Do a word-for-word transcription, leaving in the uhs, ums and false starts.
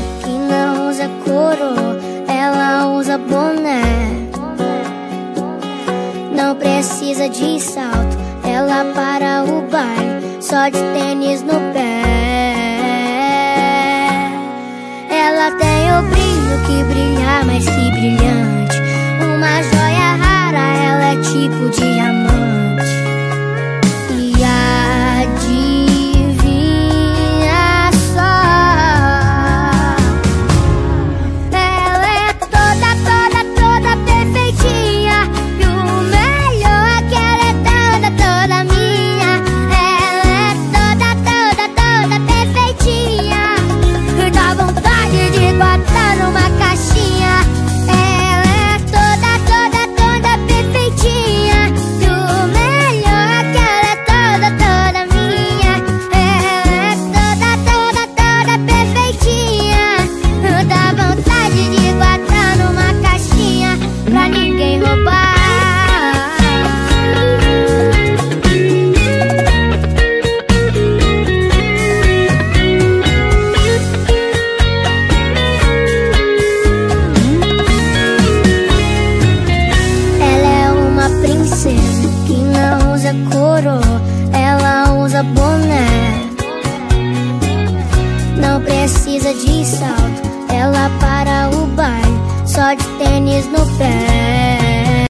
que não usa coroa, ela usa boné. Não precisa de salto, ela para o baile só de tênis no pé. Ela tem o brilho que brilha mais que brilhante, uma joia rara, ela é tipo diamante. E adivinha só, ela é toda, toda, toda perfeitinha. E o melhor é que ela é toda, toda minha. Ela é toda, toda, toda perfeitinha. Dá vontade de botar numa caixinha. Ela é toda, toda, toda perfeitinha. E o melhor é que ela é toda, toda minha. Ela é toda, toda, toda perfeitinha. Dá vontade de botar numa caixinha pra ninguém roubar. Ela é uma princesa que não usa coroa, ela usa boné. Não precisa de salto, ela para o baile só de tênis no pé.